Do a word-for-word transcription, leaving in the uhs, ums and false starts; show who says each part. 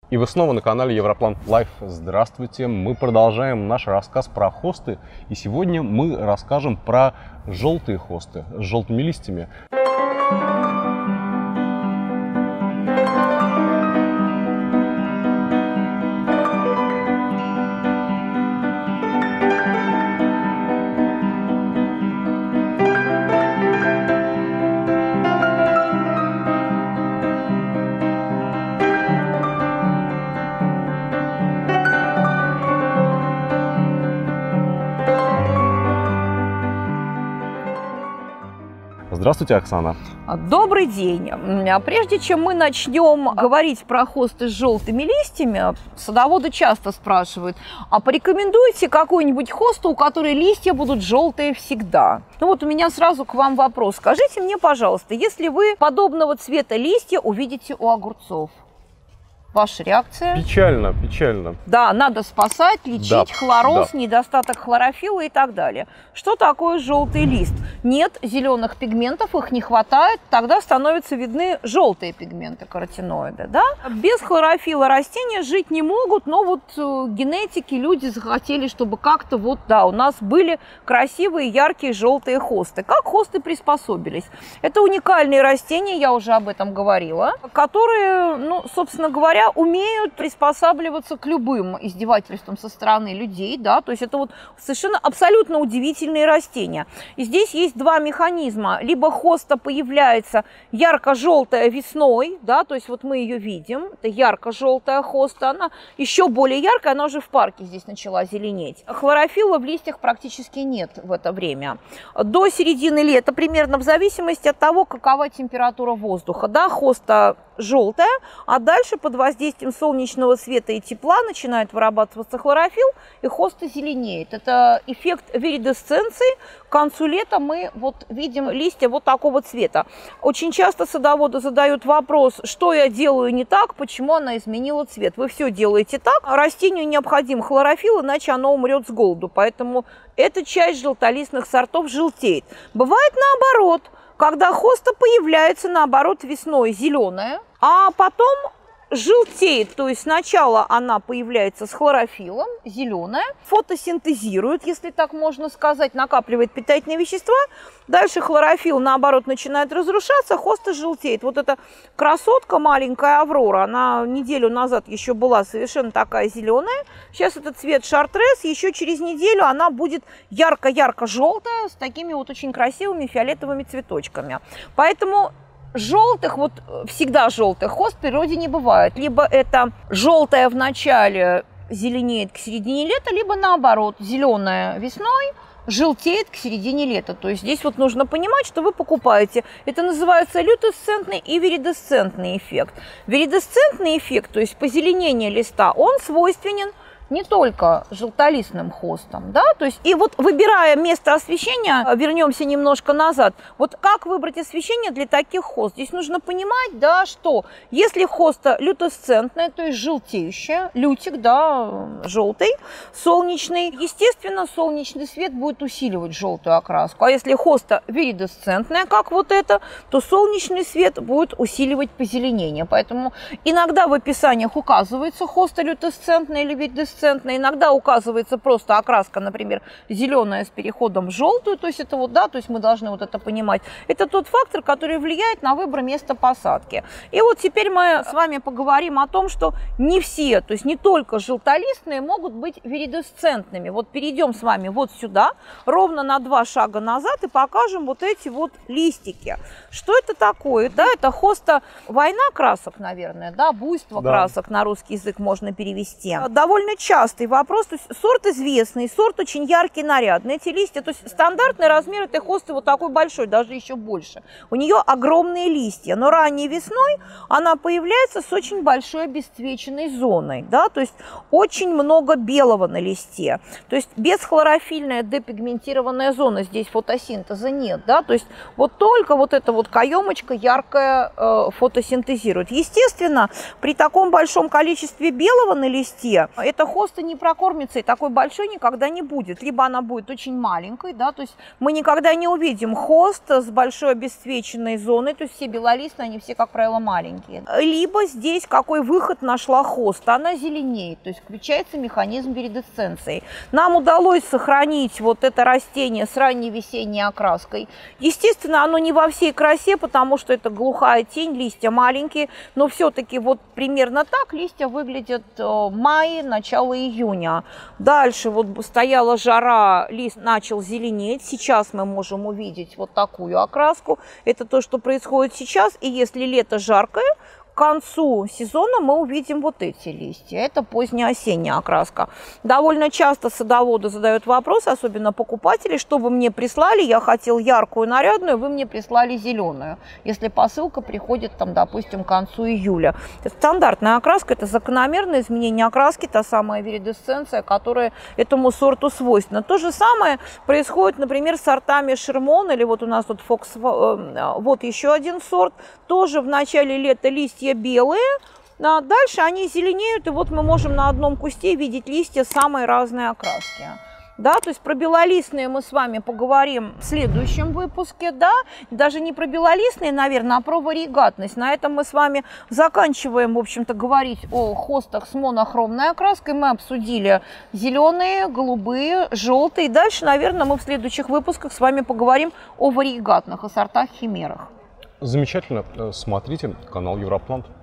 Speaker 1: И вы снова на канале Европлан Лайф. Здравствуйте! Мы продолжаем наш рассказ про хосты. И сегодня мы расскажем про желтые хосты с желтыми листьями. Здравствуйте, Оксана.
Speaker 2: Добрый день. Прежде чем мы начнем говорить про хосты с желтыми листьями, садоводы часто спрашивают, а порекомендуйте какой-нибудь хост, у которой листья будут желтые всегда? Ну вот у меня сразу к вам вопрос. Скажите мне, пожалуйста, если вы подобного цвета листья увидите у огурцов, ваша реакция?
Speaker 1: Печально, печально.
Speaker 2: Да, надо спасать, лечить,
Speaker 1: да,
Speaker 2: хлороз,
Speaker 1: да.
Speaker 2: недостаток хлорофилла и так далее. Что такое желтый лист? Нет зеленых пигментов, их не хватает, тогда становятся видны желтые пигменты, каротиноиды. Да? Без хлорофилла растения жить не могут, но вот генетики, люди захотели, чтобы как-то вот, да, у нас были красивые, яркие желтые хосты. Как хосты приспособились? Это уникальные растения, я уже об этом говорила, которые, ну, собственно говоря, умеют приспосабливаться к любым издевательствам со стороны людей, да, то есть это вот совершенно абсолютно удивительные растения. И здесь есть два механизма. Либо хоста появляется ярко-желтая весной, да, то есть вот мы ее видим, это ярко-желтая хоста, она еще более яркая, она уже в парке здесь начала зеленеть. Хлорофилла в листьях практически нет в это время. До середины лета, примерно в зависимости от того, какова температура воздуха, да, хоста желтая, а дальше под воздействием солнечного света и тепла начинает вырабатываться хлорофилл, и хоста зеленеет. Это эффект виридесценции. К концу лета мы вот видим листья вот такого цвета. Очень часто садоводы задают вопрос, что я делаю не так, почему она изменила цвет. Вы все делаете так, растению необходим хлорофилл, иначе оно умрет с голоду. Поэтому эта часть желтолистных сортов желтеет. Бывает наоборот, когда хоста появляется, наоборот, весной зеленая, а потом желтеет, то есть сначала она появляется с хлорофиллом, зеленая, фотосинтезирует, если так можно сказать, накапливает питательные вещества, дальше хлорофилл, наоборот, начинает разрушаться, хоста желтеет. Вот эта красотка маленькая Аврора, она неделю назад еще была совершенно такая зеленая, сейчас этот цвет шартрес, еще через неделю она будет ярко-ярко-желтая с такими вот очень красивыми фиолетовыми цветочками. Поэтому желтых, вот всегда желтых хост в природе не бывает. Либо это желтое в начале зеленеет к середине лета, либо наоборот, зеленое весной желтеет к середине лета. То есть здесь вот нужно понимать, что вы покупаете. Это называется лютесцентный и виридесцентный эффект. Виридесцентный эффект, то есть позеленение листа, он свойственен не только желтолистным хостам, да, то есть и вот выбирая место освещения, вернемся немножко назад, вот как выбрать освещение для таких хост? Здесь нужно понимать, да, что если хоста лютесцентная, то есть желтеющая, лютик, да, желтый, солнечный, естественно, солнечный свет будет усиливать желтую окраску, а если хоста виридесцентная, как вот это, то солнечный свет будет усиливать позеленение, поэтому иногда в описаниях указывается хоста лютесцентная или виридесцентная, иногда указывается просто окраска, например, зеленая с переходом в желтую, то есть это вот, да, то есть мы должны вот это понимать. Это тот фактор, который влияет на выбор места посадки. И вот теперь мы с вами поговорим о том, что не все, то есть не только желтолистные могут быть виридесцентными. Вот перейдем с вами вот сюда, ровно на два шага назад и покажем вот эти вот листики. Что это такое? Да, это хоста война красок, наверное, да, буйство да. красок на русский язык можно перевести. Довольно частый вопрос, то есть сорт известный, сорт очень яркий, нарядный. Эти листья, то есть стандартный размер этой хосты вот такой большой, даже еще больше. У нее огромные листья, но ранней весной она появляется с очень большой обесцвеченной зоной, да, то есть очень много белого на листе. То есть бесхлорофильная депигментированная зона, здесь фотосинтеза нет, да, то есть вот только вот эта вот каемочка яркая э, фотосинтезирует. Естественно, при таком большом количестве белого на листе эта хоста не прокормится и такой большой никогда не будет. Либо она будет очень маленькой, да, то есть мы никогда не увидим хост с большой обесцвеченной зоной, то есть все белолистные, они все, как правило, маленькие. Либо здесь какой выход нашла хоста, она зеленеет, то есть включается механизм виридесценции. Нам удалось сохранить вот это растение с ранней весенней окраской. Естественно, оно не во всей красе, потому что это глухая тень, листья маленькие, но все-таки вот примерно так листья выглядят в мае, начало июня. Дальше вот стояла жара, лист начал зеленеть. Сейчас мы можем увидеть вот такую окраску. Это то, что происходит сейчас. И если лето жаркое, к концу сезона мы увидим вот эти листья. Это поздняя осенняя окраска. Довольно часто садоводы задают вопрос, особенно покупатели, что вы мне прислали, я хотел яркую, нарядную, вы мне прислали зеленую. Если посылка приходит, там, допустим, к концу июля. Это стандартная окраска, это закономерное изменение окраски, та самая виридесценция, которая этому сорту свойственна. То же самое происходит, например, с сортами Шермон, или вот у нас тут Фокс, вот еще один сорт. Тоже в начале лета листья белые, а дальше они зеленеют, и вот мы можем на одном кусте видеть листья самой разной окраски. Да, то есть про белолистные мы с вами поговорим в следующем выпуске, да, даже не про белолистные, наверное, а про варигатность. На этом мы с вами заканчиваем, в общем-то, говорить о хостах с монохромной окраской. Мы обсудили зеленые, голубые, желтые. Дальше, наверное, мы в следующих выпусках с вами поговорим о варигатных, о сортах химерах.
Speaker 1: Замечательно. Смотрите канал Европлант.